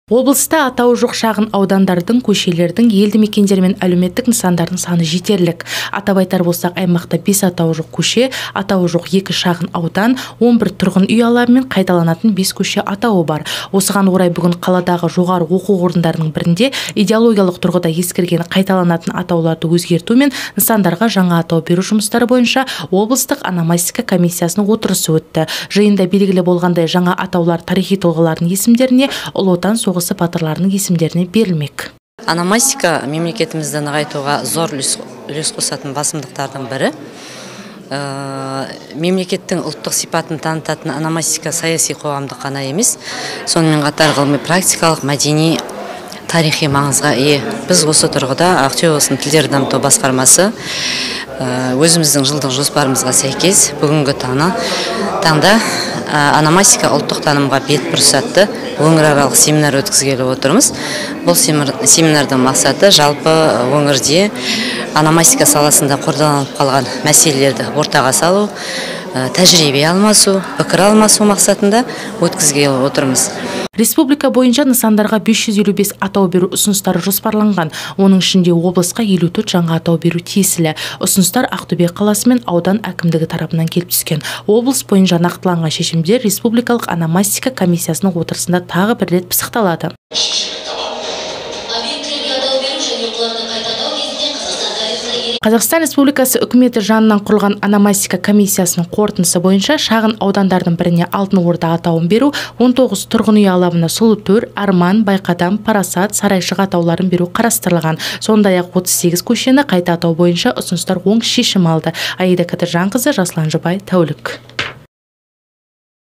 Облыста атауы жоқ шағын аудандардың, көшелердің, елді мекендер мен әлеуметтік нысандардың саны жетерлік. Атап айтар болсақ, аймақта 5 атауы жоқ көше, атауы жоқ 2 шағын аудан, 11 тұрғын үй алабы мен қайталанатын 5 көше атауы бар. Осыған орай бүгін қаладағы жоғары оқу орындарының бірінде идеологиялық тұрғыда ескерген қайталанатын атауларды өзгерту мен нысандарға жаңа атау беру жұмыстары бойынша облыстық ономастика комиссиясының отырысы өтті. Жиында белгілі болғандай, жаңа атаулар тарихи тұлғалардың есімдеріне, Ұлы Отан соғысы батырларының есімдеріне берілмек. Ономастика мемлекетімізді нығайтуға зор үлес қосатын басымдықтардың бірі. Мемлекеттің ұлттық сипатын танытатын ономастика саяси қоғамдық қана емес, сонымен қатар ғылыми практикалық, мәдени, тарихи маңызға ие. Біз осы тұрғыда Ақтөбе облысының тілдерді дамыту басқармасы өзіміздің жылдық жоспарымызға сәйкес бүгінгі таңда ономастика ұлттық танымға бет бұрыс атты өңіраралық семинар өткізгелі отырмыз. Бұл семинардың мақсаты жалпы өңірде ономастика саласында қордаланып қалған мәселелерді ортаға салу, тәжірибе алмасу, пікір алмасу мақсатында өткізгелі отырмыз. Республика бойынша нысандарға 555 атау беру ұсыныстары жоспарланған. Оның ішінде облысқа 54 жаңа атау беру тиесілі. Ұсыныстар Ақтөбе қаласы мен аудан әкімдігі тарапынан келіп түскен. Облыс бойынша нақтыланған шешімдер Республикалық ономастика комиссиясының отырысында тағы бір рет пысықталады. Қазақстан Республикасы үкіметі жанынан құрылған ономастика комиссиясының қорытындысы бойынша шағын аудандардың біріне Алтын Орда атауын беру, 19 тұрғын үй алабына Сұлутөр, Арман, Байқадам, Парасат, Сарайшық атауларын беру қарастырылған. Сондай-ақ 38 көшені қайта атау бойынша ұсыныстар оң шешім алды. Аида Кадыржанқызы, Жаслан Жұбай, Тәулік.